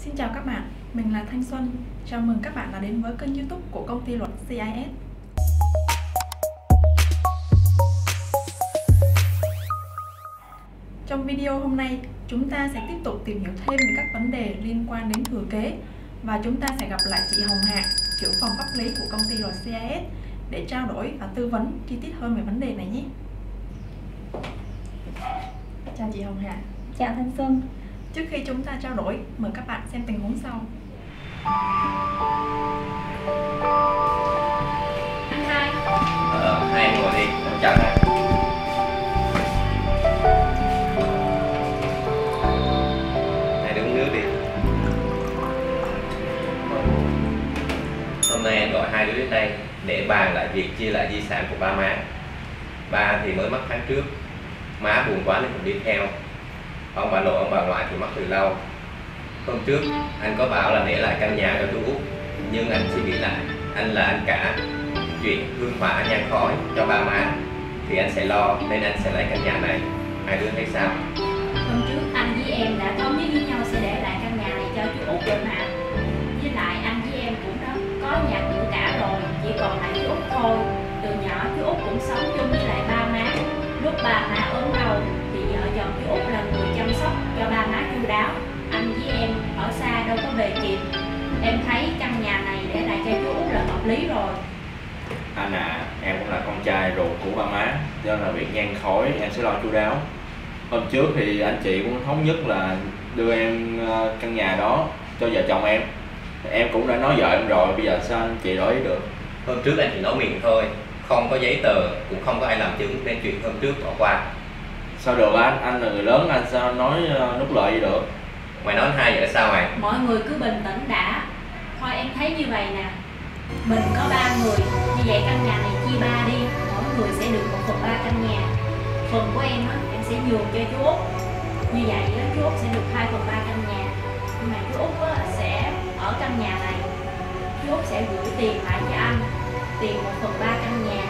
Xin chào các bạn, mình là Thanh Xuân. Chào mừng các bạn đã đến với kênh YouTube của công ty luật CIS. Trong video hôm nay, chúng ta sẽ tiếp tục tìm hiểu thêm về các vấn đề liên quan đến thừa kế và chúng ta sẽ gặp lại chị Hồng Hạ, trưởng phòng pháp lý của công ty luật CIS để trao đổi và tư vấn chi tiết hơn về vấn đề này nhé. Chào chị Hồng Hạ. Chào Thanh Xuân. Trước khi chúng ta trao đổi, mời các bạn xem tình huống sau. Anh hai. Hai em ngồi đi, em chào anh. Hai đứa uống nước đi. Hôm nay em gọi hai đứa đến đây để bàn lại việc chia lại di sản của ba má. Ba thì mới mất tháng trước, má buồn quá nên cũng đi theo. Ông bà nội, ông bà ngoại thì mất từ lâu. Hôm trước anh có bảo là để lại căn nhà cho chú Út, nhưng anh suy nghĩ lại, anh là anh cả, chuyện hương hỏa nhang khói cho ba má thì anh sẽ lo, nên anh sẽ lấy căn nhà này. Hai đứa thấy sao? Hôm trước anh với em đã thống nhất với nhau sẽ để lại căn nhà này cho chú Út rồi mà. Với lại anh với em cũng đã có nhà cửa cả rồi, chỉ còn lại chú Út thôi. Từ nhỏ chú Út cũng sống chung với lại ba má. Lúc ba má ốm đau thì vợ chồng chú Út là người chăm sóc cho ba má chu đáo. Anh với em ở xa đâu có về kịp. Em thấy căn nhà này để lại cho chú Út là hợp lý rồi. Anh em cũng là con trai ruột của ba má, cho nên là việc nhang khói em sẽ lo chu đáo. Hôm trước thì anh chị cũng thống nhất là đưa em căn nhà đó cho vợ chồng em. Em cũng đã nói vợ em rồi, bây giờ sao anh chị đổi ý được? Hôm trước anh chỉ nói miệng thôi, không có giấy tờ, cũng không có ai làm chứng, nên chuyện hôm trước bỏ qua. Sao được anh là người lớn, anh sao nói nút lợi gì được? Mày nói hai vậy sao mày? Mọi người cứ bình tĩnh đã. Thôi em thấy như vậy nè, mình có 3 người, như vậy căn nhà này chia 3 đi, mỗi người sẽ được 1/3 căn nhà. Phần của em á, em sẽ nhường cho chú Út. Như vậy á, chú Út sẽ được 2/3 căn nhà. Nhưng mà chú Út á, sẽ ở căn nhà này, chú Út sẽ gửi tiền lại cho anh, tiền 1/3 căn nhà.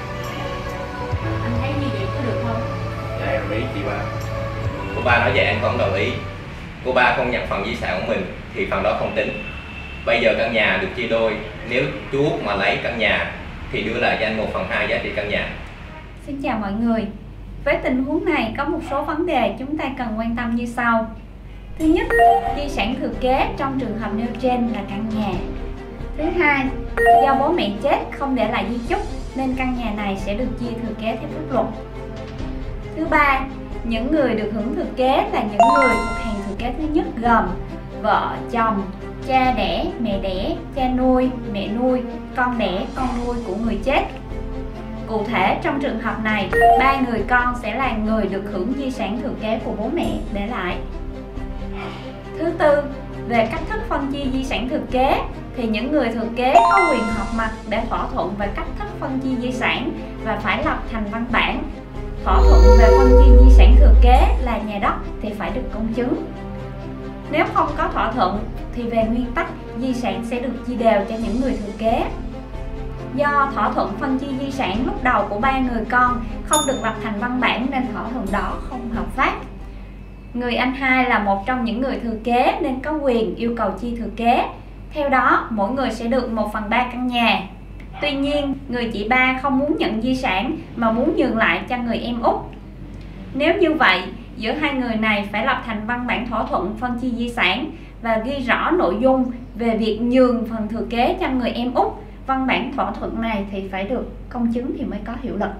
Anh thấy như vậy có được không? Dạ em đồng ý chị ba. Cô ba nói vậy anh không đồng ý. Cô ba không nhận phần di sản của mình thì phần đó không tính. Bây giờ căn nhà được chia đôi, nếu chú Út mà lấy căn nhà thì đưa lại cho anh 1/2 giá trị căn nhà. Xin chào mọi người. Với tình huống này có một số vấn đề chúng ta cần quan tâm như sau. Thứ nhất, di sản thừa kế trong trường hợp nêu trên là căn nhà. Thứ hai, do bố mẹ chết không để lại di chúc nên căn nhà này sẽ được chia thừa kế theo pháp luật. Thứ ba, những người được hưởng thừa kế là những người thuộc hàng thừa kế thứ nhất gồm vợ, chồng, cha đẻ, cha nuôi, mẹ nuôi, con đẻ, con nuôi của người chết. Cụ thể trong trường hợp này, 3 người con sẽ là người được hưởng di sản thừa kế của bố mẹ để lại. Thứ tư, về cách thức phân chia di sản thừa kế thì những người thừa kế có quyền họp mặt để thỏa thuận về cách thức phân chia di sản và phải lập thành văn bản. Thỏa thuận về phân chia di sản thừa kế là nhà đất thì phải được công chứng. Nếu không có thỏa thuận thì về nguyên tắc di sản sẽ được chia đều cho những người thừa kế. Do thỏa thuận phân chia di sản lúc đầu của 3 người con không được lập thành văn bản nên thỏa thuận đó không hợp pháp. Người anh hai là một trong những người thừa kế nên có quyền yêu cầu chia thừa kế. Theo đó, mỗi người sẽ được 1/3 căn nhà. Tuy nhiên, người chị ba không muốn nhận di sản mà muốn nhường lại cho người em út. Nếu như vậy, giữa hai người này phải lập thành văn bản thỏa thuận phân chia di sản và ghi rõ nội dung về việc nhường phần thừa kế cho người em út. Văn bản thỏa thuận này thì phải được công chứng thì mới có hiệu lực.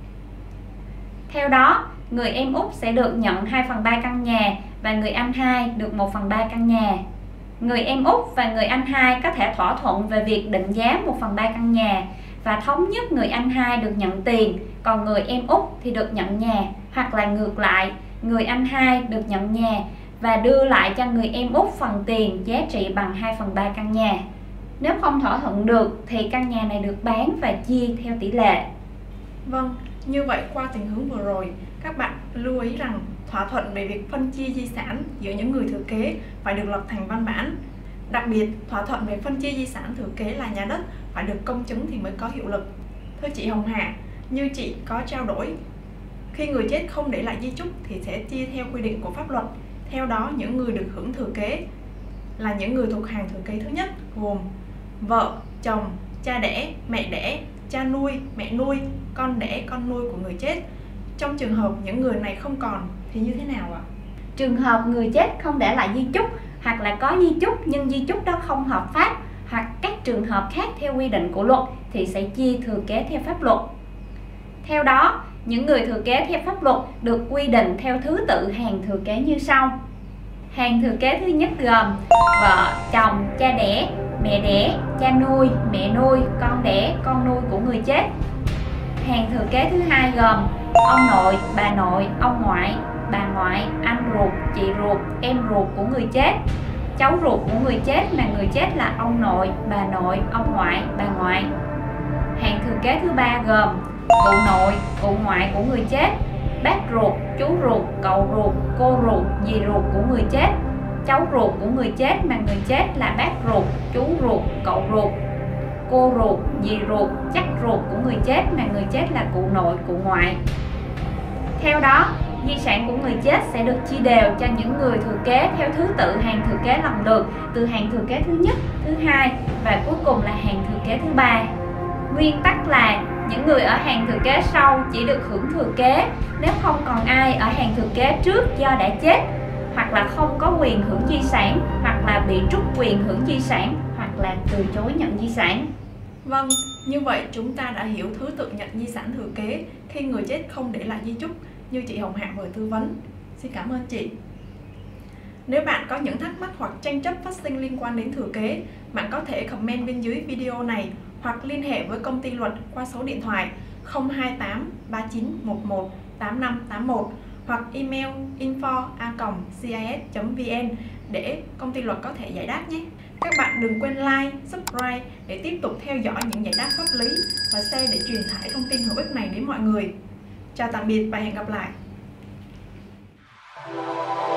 Theo đó, người em út sẽ được nhận 2/3 căn nhà và người anh hai được 1/3 căn nhà. Người em út và người anh hai có thể thỏa thuận về việc định giá 1/3 căn nhà và thống nhất người anh hai được nhận tiền, còn người em út thì được nhận nhà, hoặc là ngược lại, người anh hai được nhận nhà và đưa lại cho người em út phần tiền giá trị bằng 2/3 căn nhà. Nếu không thỏa thuận được thì căn nhà này được bán và chia theo tỷ lệ. Vâng, như vậy qua tình huống vừa rồi, các bạn lưu ý rằng thỏa thuận về việc phân chia di sản giữa những người thừa kế phải được lập thành văn bản. Đặc biệt, thỏa thuận về phân chia di sản thừa kế là nhà đất phải được công chứng thì mới có hiệu lực. Thưa chị Hồng Hạ, như chị có trao đổi, khi người chết không để lại di chúc thì sẽ chia theo quy định của pháp luật. Theo đó, những người được hưởng thừa kế là những người thuộc hàng thừa kế thứ nhất, gồm vợ, chồng, cha đẻ, cha nuôi, mẹ nuôi, con đẻ, con nuôi của người chết. Trong trường hợp những người này không còn thì như thế nào ạ? Trường hợp người chết không để lại di chúc hoặc là có di chúc nhưng di chúc đó không hợp pháp hoặc các trường hợp khác theo quy định của luật thì sẽ chia thừa kế theo pháp luật. Theo đó, những người thừa kế theo pháp luật được quy định theo thứ tự hàng thừa kế như sau. Hàng thừa kế thứ nhất gồm vợ, chồng, cha đẻ, cha nuôi, mẹ nuôi, con đẻ, con nuôi của người chết. Hàng thừa kế thứ hai gồm ông nội, ông ngoại, bà ngoại, anh ruột, chị ruột, em ruột của người chết, cháu ruột của người chết mà người chết là ông nội, ông ngoại, bà ngoại. Hàng thừa kế thứ ba gồm cụ nội, cụ ngoại của người chết, bác ruột, chú ruột, cậu ruột, cô ruột, dì ruột của người chết, cháu ruột của người chết mà người chết là bác ruột, chú ruột, cậu ruột, cô ruột, dì ruột, chắc ruột của người chết mà người chết là cụ nội, cụ ngoại. Theo đó, di sản của người chết sẽ được chia đều cho những người thừa kế theo thứ tự hàng thừa kế lần lượt từ hàng thừa kế thứ nhất, thứ hai và cuối cùng là hàng thừa kế thứ ba. Nguyên tắc là những người ở hàng thừa kế sau chỉ được hưởng thừa kế nếu không còn ai ở hàng thừa kế trước do đã chết, hoặc là không có quyền hưởng di sản, hoặc là bị trút quyền hưởng di sản, hoặc là từ chối nhận di sản. Vâng, như vậy chúng ta đã hiểu thứ tự nhận di sản thừa kế khi người chết không để lại di chúc như chị Hồng Hạ vừa tư vấn. Xin cảm ơn chị. Nếu bạn có những thắc mắc hoặc tranh chấp phát sinh liên quan đến thừa kế, bạn có thể comment bên dưới video này hoặc liên hệ với công ty luật qua số điện thoại 028 3911 8581 hoặc email info@cis.vn để công ty luật có thể giải đáp nhé. Các bạn đừng quên like, subscribe để tiếp tục theo dõi những giải đáp pháp lý và share để truyền tải thông tin hữu ích này đến mọi người. Chào tạm biệt và hẹn gặp lại.